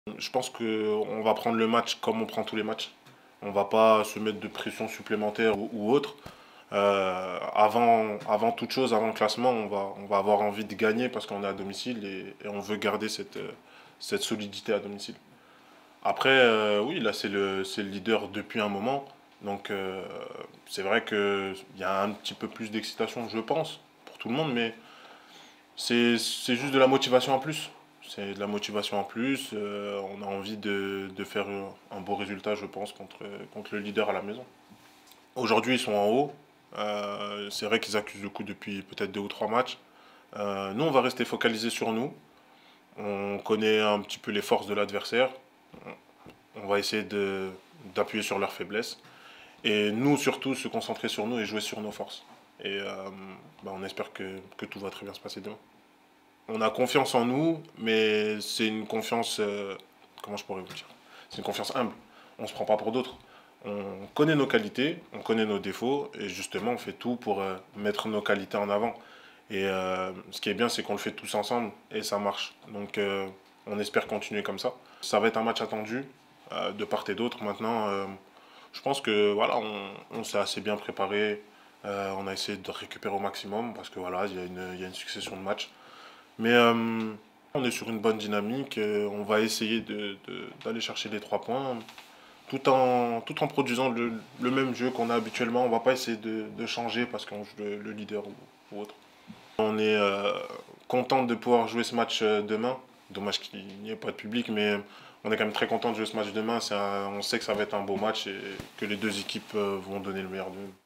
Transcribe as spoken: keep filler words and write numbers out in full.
Je pense qu'on va prendre le match comme on prend tous les matchs. On ne va pas se mettre de pression supplémentaire ou, ou autre. Euh, avant, avant toute chose, avant le classement, on va, on va avoir envie de gagner parce qu'on est à domicile et, et on veut garder cette, euh, cette solidité à domicile. Après, euh, oui, là c'est le, c'est le leader depuis un moment. Donc euh, c'est vrai qu'il y a un petit peu plus d'excitation, je pense, pour tout le monde, mais c'est c'est juste de la motivation en plus. C'est de la motivation en plus. Euh, on a envie de, de faire un beau résultat, je pense, contre, contre le leader à la maison. Aujourd'hui, ils sont en haut. Euh, c'est vrai qu'ils accusent le coup depuis peut-être deux ou trois matchs. Euh, nous, on va rester focalisé sur nous. On connaît un petit peu les forces de l'adversaire. On va essayer de, d'appuyer sur leurs faiblesses. Et nous, surtout, se concentrer sur nous et jouer sur nos forces. Et euh, bah, on espère que, que tout va très bien se passer demain. On a confiance en nous, mais c'est une confiance, euh, comment je pourrais vous dire, c'est une confiance humble. On ne se prend pas pour d'autres. On connaît nos qualités, on connaît nos défauts, et justement, on fait tout pour euh, mettre nos qualités en avant. Et euh, ce qui est bien, c'est qu'on le fait tous ensemble, et ça marche. Donc, euh, on espère continuer comme ça. Ça va être un match attendu, euh, de part et d'autre. Maintenant, euh, je pense que voilà, on, on s'est assez bien préparé. Euh, on a essayé de récupérer au maximum, parce que voilà, il y a une, il y a une succession de matchs. Mais euh, on est sur une bonne dynamique. euh, on va essayer de- de- d'aller chercher les trois points tout en, tout en produisant le, le même jeu qu'on a habituellement. On va pas essayer de, de changer parce qu'on joue le, le leader ou, ou autre. On est euh, content de pouvoir jouer ce match euh, demain. Dommage qu'il n'y ait pas de public, mais on est quand même très content de jouer ce match demain. C'est un- on sait que ça va être un beau match et que les deux équipes euh, vont donner le meilleur d'eux.